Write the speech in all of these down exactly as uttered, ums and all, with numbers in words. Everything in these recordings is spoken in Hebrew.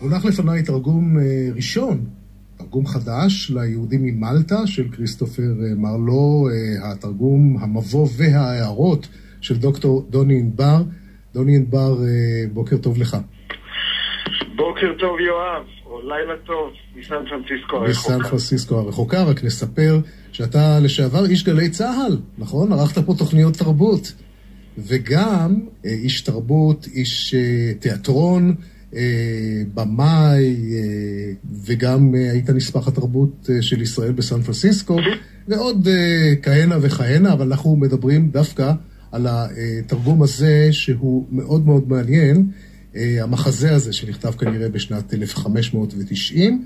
הונח לפניי תרגום ראשון, תרגום חדש ליהודים ממלטה של כריסטופר מרלו, התרגום המבוא וההערות של דוקטור דוני ענבר. דוני ענבר, בוקר טוב לך. בוקר טוב יואב, או לילה טוב, מסן פרנסיסקו הרחוקה. מסן פרנסיסקו הרחוקה, רק נספר שאתה לשעבר איש גלי צהל, נכון? ערכת פה תוכניות תרבות, וגם איש תרבות, איש תיאטרון, במאי, וגם היית נספח התרבות של ישראל בסן פרנסיסקו, ועוד כהנה וכהנה, אבל אנחנו מדברים דווקא על התרגום הזה שהוא מאוד מאוד מעניין, המחזה הזה שנכתב כנראה בשנת אלף חמש מאות ותשעים,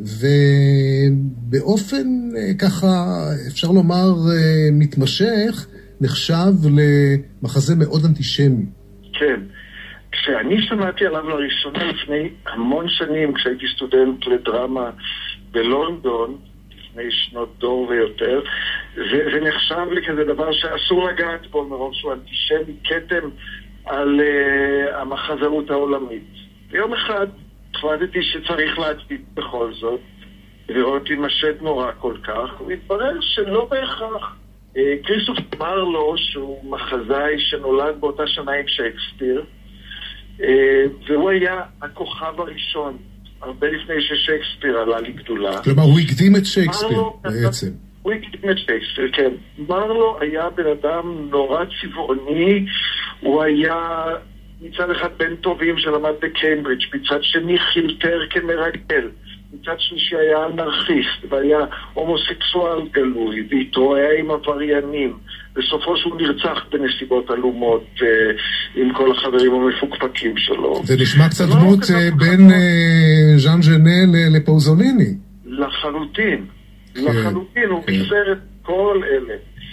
ובאופן ככה אפשר לומר מתמשך, נחשב למחזה מאוד אנטישמי. כן. כשאני שמעתי עליו לראשונה לפני המון שנים, כשהייתי סטודנט לדרמה בלונדון, לפני שנות דור ויותר, זה, זה נחשב לי כזה דבר שאסור לגעת בו מרוב שהוא אנטישמי, כתם על uh, המחזרות העולמית. ביום אחד החלטתי שצריך להצדיק בכל זאת, לראות אם השד נורא כל כך, והתברר שלא בהכרח. Uh, כריסטופר מרלו, שהוא מחזאי שנולד באותה שנה עם שייקספיר, Uh, והוא היה הכוכב הראשון, הרבה לפני ששייקספיר עלה לגדולה. כלומר, הוא הקדים את שייקספיר בעצם. הוא הקדים את שייקספיר, כן. מרלו היה בן אדם נורא צבעוני, הוא היה מצד אחד בן טובים שלמד בקיימברידג', מצד שני חילטר כמרגל, מצד שלישי היה אנרכיסט, והיה הומוסקסואל גלוי, והתרועע עם עבריינים. בסופו שהוא נרצח בנסיבות עלומות עם כל החברים המפוקפקים שלו. זה נשמע קצת דמות בין ז'אן ז'נה לפאוזוליני. לחלוטין. לחלוטין, הוא בישר את כל אלה.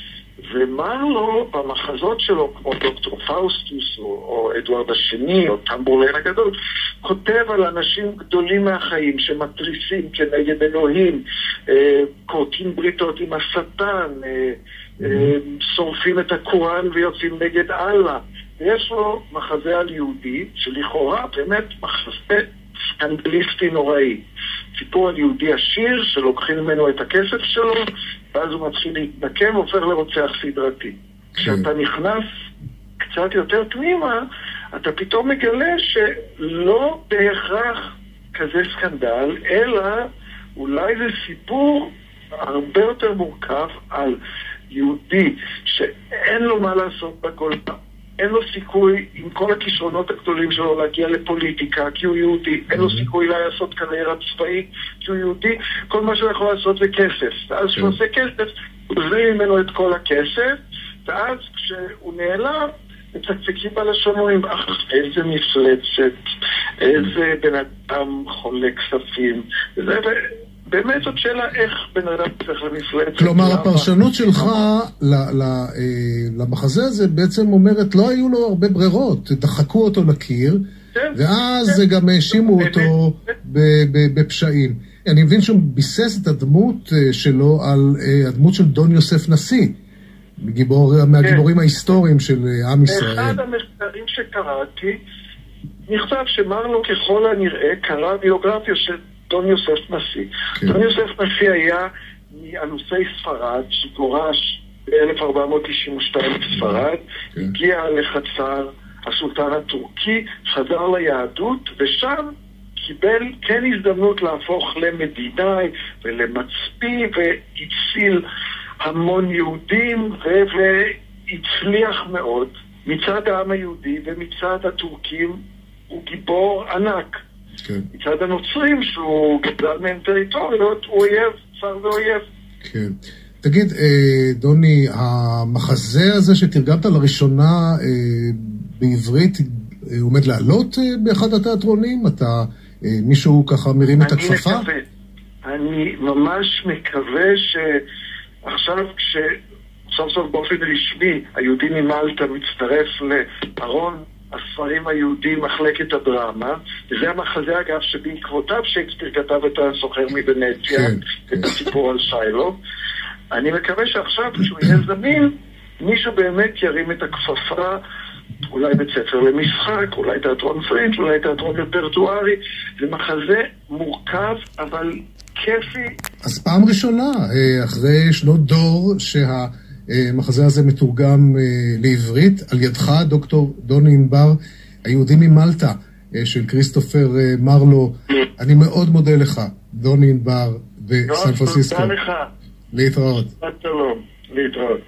ומרלו במחזות שלו, כמו דוקטור פאוסטוס או אדוארד השני או טמברליין הגדול, כותב על אנשים גדולים מהחיים שמטריסים כנגד אלוהים, כורתים בריתות עם השטן, שורפים את הקוראן ויוצאים נגד אללה. ויש לו מחזה על יהודי שלכאורה באמת מחזה סקנדליסטי נוראי. סיפור על יהודי עשיר שלוקחים ממנו את הכסף שלו, ואז הוא מתחיל להתנקם, הופך לרוצח סדרתי. כשאתה נכנס קצת יותר פנימה, אתה פתאום מגלה שלא בהכרח כזה סקנדל, אלא אולי זה סיפור הרבה יותר מורכב על יהודי שאין לו מה לעשות בכל פעם. אין לו סיכוי עם כל הכישרונות הגדולים שלו להגיע לפוליטיקה כי הוא יהודי, אין לו סיכוי לעשות קריירה צבאית כי הוא יהודי, כל מה שהוא יכול לעשות זה כסף, ואז כשהוא עושה כסף הוא עוזרים ממנו את כל הכסף, ואז כשהוא נעלם מצקצקים בלשון אומרים, אך איזה מפלצת, איזה בן אדם חולה כספים, וזה באמת זאת שאלה איך בן אדם צריך למפלצת. כלומר, הפרשנות שלך למחזה הזה בעצם אומרת, לא היו לו הרבה ברירות, דחקו אותו לקיר, ואז גם האשימו אותו בפשעים. אני מבין שהוא ביסס את הדמות שלו על הדמות של דון יוסף נשיא, מהגיבורים ההיסטוריים של עם ישראל. באחד המחקרים שקראתי, נכתב שמרלו ככל הנראה קרא ביוגרפיה של דון יוסף נשיא. כן. דון יוסף נשיא היה מאלופי ספרד שגורש ב-אלף ארבע מאות תשעים ושתיים בספרד, כן. הגיע לחצר הסולטן הטורקי, חזר ליהדות, ושם קיבל כן הזדמנות להפוך למדינאי ולמצפי, והציל המון יהודים, והצליח מאוד מצד העם היהודי ומצד הטורקים. הוא גיבור ענק. כן. מצד הנוצרים שהוא גדל מהם טריטוריות, הוא אויב, צר ואויב. כן. תגיד, דוני, המחזה הזה שתרגמת לראשונה בעברית, עומד לעלות באחד התיאטרונים? אתה, מישהו ככה מרים את הכפפה? אני מקווה. אני ממש מקווה שעכשיו כשסוף סוף באופן רשמי היהודי ממלטה מצטרף לארון הספרים היהודים, מחלקת הדרמה, וזה המחזה אגב שבעקבותיו שייקספיר כתב את הסוחר מבנציה, כן, את כן. הסיפור על שיילוק. אני מקווה שעכשיו כשהוא יהיה זמין, מישהו באמת ירים את הכפפה, אולי בית ספר למשחק, אולי תיאטרון פרינג', אולי תיאטרון רפרטוארי. זה מחזה מורכב, אבל כיפי. אז פעם ראשונה, אחרי שנות דור, שהמחזה הזה מתורגם לעברית, על ידך, דוקטור דוני ענבר, היהודי ממלטה, של כריסטופר מרלו. אני מאוד מודה לך, דוני ענבר, בסן פרנסיסקו. תודה לך. להתראות. שלום, להתראות.